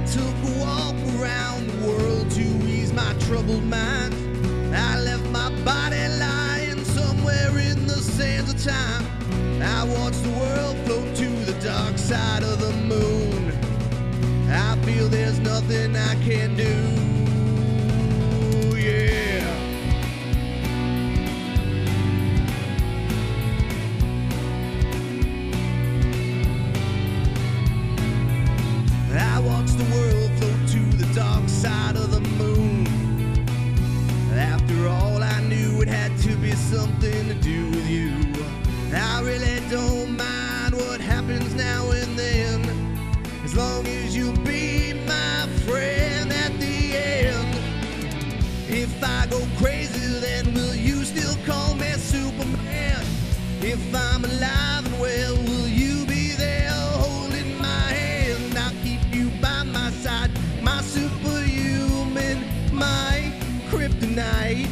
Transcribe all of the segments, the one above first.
took a walk around the world to ease my troubled mind. I left my body lying somewhere in the sands of time. I watched the world float to the dark side of the moon. I feel there's nothing I can do. Yeah. I watched the world float to the dark side of the moon. After all, I knew it had to be something to do with you. I really don't mind what happens now and then, as long as you'll be my friend at the end. If I go crazy, then will you still call me Superman? If I'm alive and well, will you be there holding my hand? I'll keep you by my side, my superhuman, my kryptonite.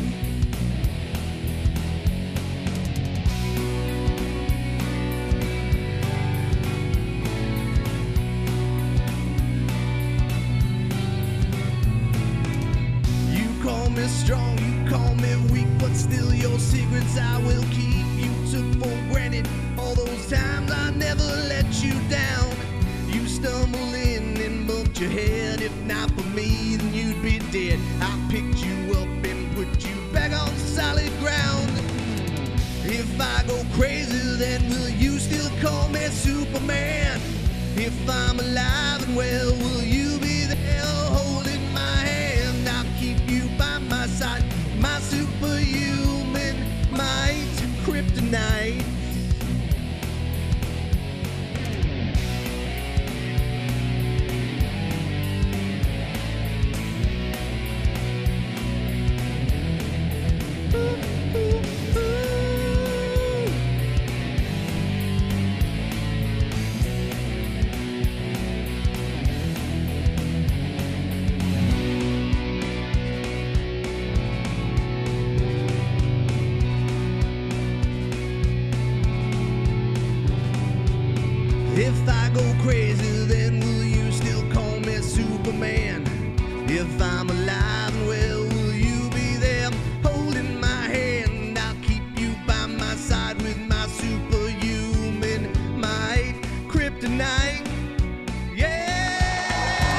You call me strong, you call me weak, but still your secrets I will keep. You took for granted all those times I never let you down. You stumbled in and bumped your head. If not for me, then you'd be dead. I picked you up and put you back on solid ground. If I go crazy, then will you still call me Superman? If I'm alive and well, will you be there holding my hand? I'll keep you by my side, my superhuman might, kryptonite. If I go crazy, then will you still call me Superman? If I'm alive and well, will you be there holding my hand? I'll keep you by my side with my superhuman might, kryptonite. Yeah!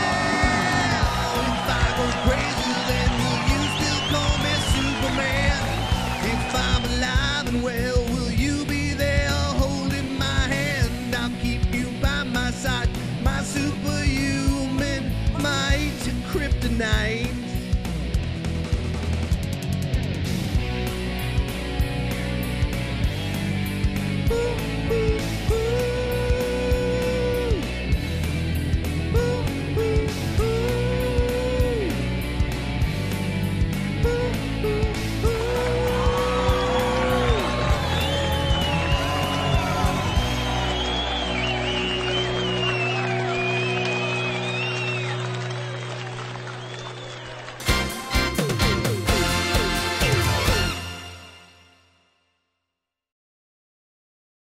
If I go crazy, then will you still call me Superman? If I'm alive and well,